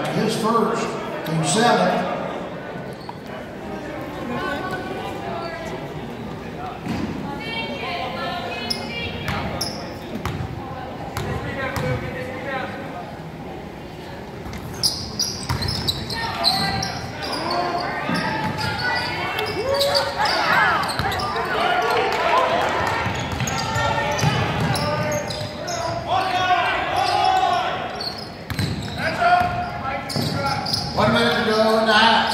his first, team 7. One minute to go in the half.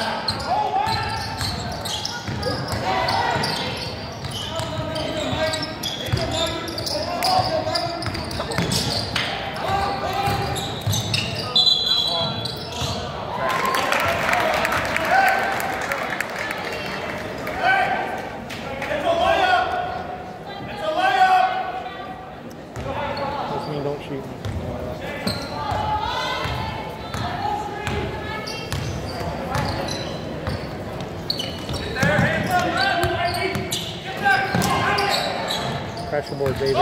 Doesn't mean don't shoot. Pressure board, baby.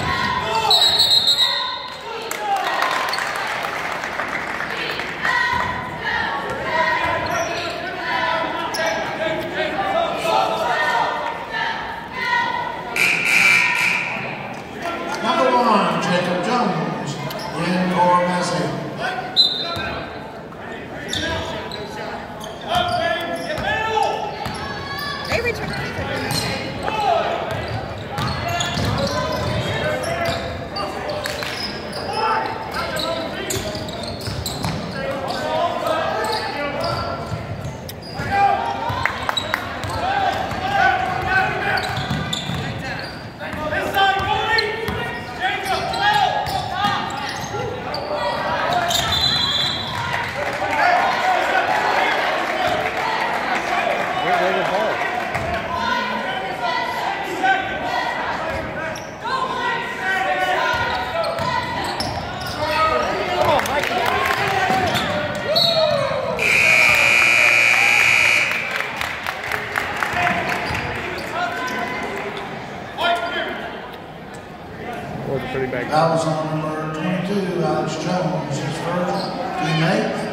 Number 1, Jacob Jones, in-core message. They return. Pretty bad. That was on number 22, Alex Jones, his first, team 8.